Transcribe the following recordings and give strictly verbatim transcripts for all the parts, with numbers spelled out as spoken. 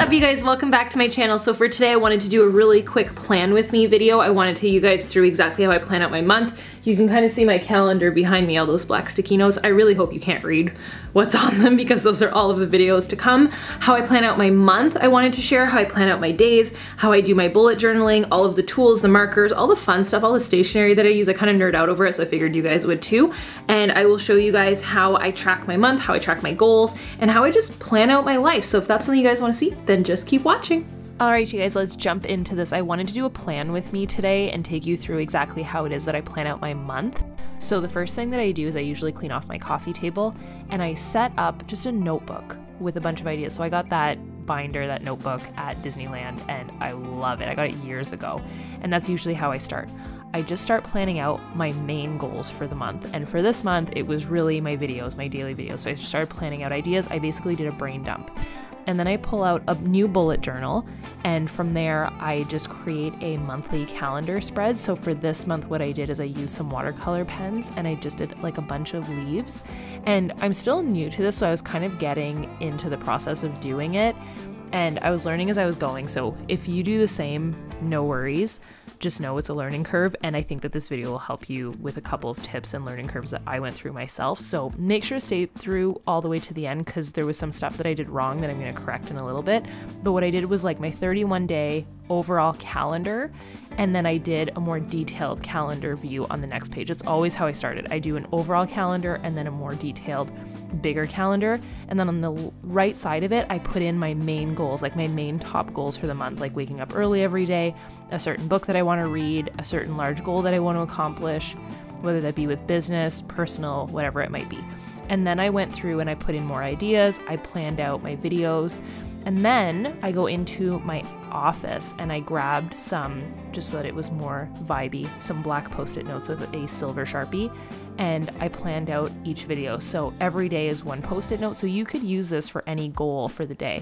up, you guys? Welcome back to my channel. So for today I wanted to do a really quick plan with me video. I wanted to take you guys through exactly how I plan out my month. You can kind of see my calendar behind me, all those black sticky notes. I really hope you can't read what's on them because those are all of the videos to come. How I plan out my month, I wanted to share how I plan out my days, how I do my bullet journaling, all of the tools, the markers, all the fun stuff, all the stationery that I use. I kind of nerd out over it, so I figured you guys would too. And I will show you guys how I track my month, how I track my goals, and how I just plan out my life. So if that's something you guys want to see, then just keep watching. All right, you guys, let's jump into this. I wanted to do a plan with me today and take you through exactly how it is that I plan out my month. So the first thing that I do is I usually clean off my coffee table and I set up just a notebook with a bunch of ideas. So I got that binder, that notebook at Disneyland, and I love it. I got it years ago, and that's usually how I start. I just start planning out my main goals for the month. And for this month, it was really my videos, my daily videos. So I just started planning out ideas. I basically did a brain dump. And then I pull out a new bullet journal, and from there I just create a monthly calendar spread. So for this month, what I did is I used some watercolor pens and I just did like a bunch of leaves. And I'm still new to this, so I was kind of getting into the process of doing it, and I was learning as I was going. So if you do the same, no worries. Just know it's a learning curve, and I think that this video will help you with a couple of tips and learning curves that I went through myself. So make sure to stay through all the way to the end because there was some stuff that I did wrong that I'm going to correct in a little bit. But what I did was like my thirty-one day overall calendar, and then I did a more detailed calendar view on the next page. It's always how I started. I do an overall calendar and then a more detailed, bigger calendar, and then on the right side of it I put in my main goals, like my main top goals for the month, like waking up early every day, a certain book that I want to read, a certain large goal that I want to accomplish, whether that be with business, personal, whatever it might be. And then I went through and I put in more ideas, I planned out my videos, and then I go into my office and I grabbed some, just so that it was more vibey, some black post-it notes with a silver Sharpie, and I planned out each video. So every day is one post-it note, so you could use this for any goal for the day.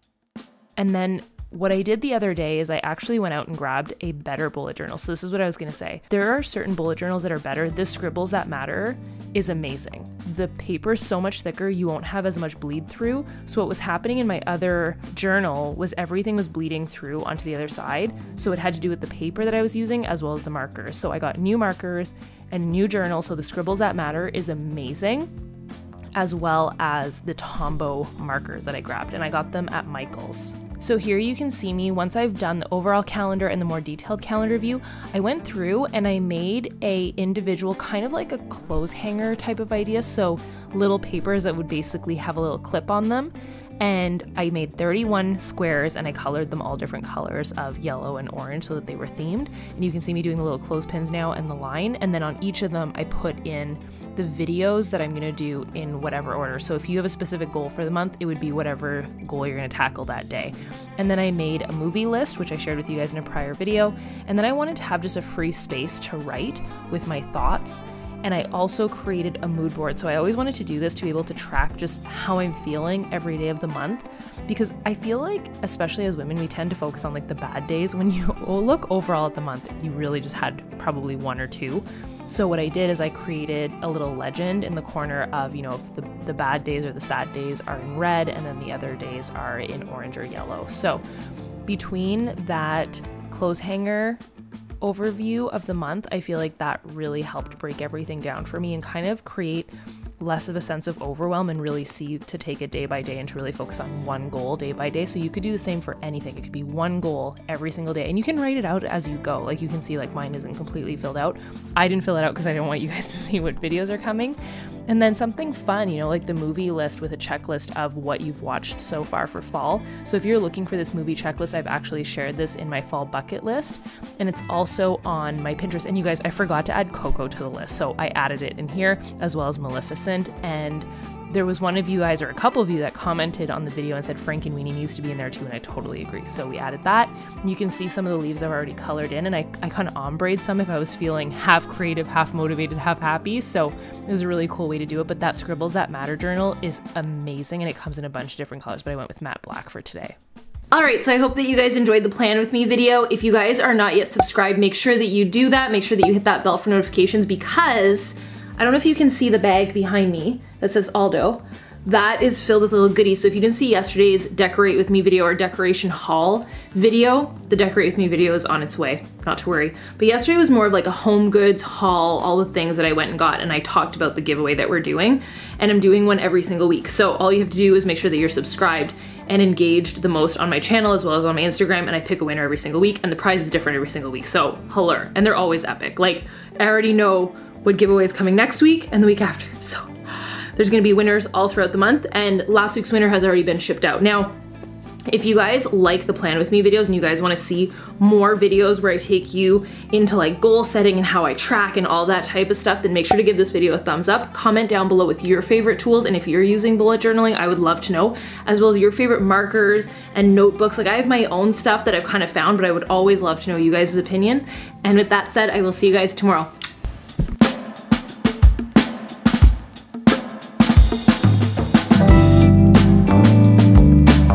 And then what I did the other day is I actually went out and grabbed a better bullet journal. So this is what I was going to say. There are certain bullet journals that are better. This Scribbles That Matter is amazing. The paper is so much thicker, you won't have as much bleed through. So what was happening in my other journal was everything was bleeding through onto the other side. So it had to do with the paper that I was using as well as the markers. So I got new markers and a new journal. So the Scribbles That Matter is amazing, as well as the Tombow markers that I grabbed, and I got them at Michael's. So here you can see me once I've done the overall calendar and the more detailed calendar view. I went through and I made a individual, kind of like a clothes hanger type of idea. So little papers that would basically have a little clip on them. And I made thirty-one squares and I colored them all different colors of yellow and orange so that they were themed. And you can see me doing the little clothespins now and the line. And then on each of them, I put in the videos that I'm gonna do in whatever order. So if you have a specific goal for the month, it would be whatever goal you're gonna tackle that day. And then I made a movie list, which I shared with you guys in a prior video. And then I wanted to have just a free space to write with my thoughts. And I also created a mood board. So I always wanted to do this to be able to track just how I'm feeling every day of the month, because I feel like, especially as women, we tend to focus on like the bad days. When you look overall at the month, you really just had probably one or two. So what I did is I created a little legend in the corner of, you know, if the, the bad days or the sad days are in red and then the other days are in orange or yellow. So between that clothes hanger overview of the month, I feel like that really helped break everything down for me and kind of create less of a sense of overwhelm and really see to take it day by day and to really focus on one goal day by day. So you could do the same for anything. It could be one goal every single day, and you can write it out as you go. Like you can see, like mine isn't completely filled out. I didn't fill it out because I didn't want you guys to see what videos are coming. And then something fun, you know, like the movie list with a checklist of what you've watched so far for fall. So if you're looking for this movie checklist, I've actually shared this in my fall bucket list, and it's also on my Pinterest. And you guys, I forgot to add Coco to the list, so I added it in here, as well as Maleficent. And there was one of you guys, or a couple of you, that commented on the video and said Frankenweenie needs to be in there too, and I totally agree. So we added that. You can see some of the leaves I've already colored in, and I, I kind of ombre some if I was feeling half creative, half motivated, half happy. So it was a really cool way to do it. But that Scribbles That Matter journal is amazing, and it comes in a bunch of different colors, but I went with matte black for today. Alright, so I hope that you guys enjoyed the plan with me video. If you guys are not yet subscribed, make sure that you do that. Make sure that you hit that bell for notifications, because I don't know if you can see the bag behind me that says Aldo, that is filled with little goodies. So if you didn't see yesterday's Decorate With Me video or decoration haul video, the Decorate With Me video is on its way, not to worry. But yesterday was more of like a home goods haul, all the things that I went and got, and I talked about the giveaway that we're doing, and I'm doing one every single week. So all you have to do is make sure that you're subscribed and engaged the most on my channel as well as on my Instagram, and I pick a winner every single week, and the prize is different every single week. So holler, and they're always epic. Like, I already know what giveaway is coming next week and the week after. So there's gonna be winners all throughout the month, and last week's winner has already been shipped out. Now, if you guys like the Plan With Me videos and you guys wanna see more videos where I take you into like goal setting and how I track and all that type of stuff, then make sure to give this video a thumbs up. Comment down below with your favorite tools, and if you're using bullet journaling, I would love to know, as well as your favorite markers and notebooks. Like, I have my own stuff that I've kind of found, but I would always love to know you guys' opinion. And with that said, I will see you guys tomorrow.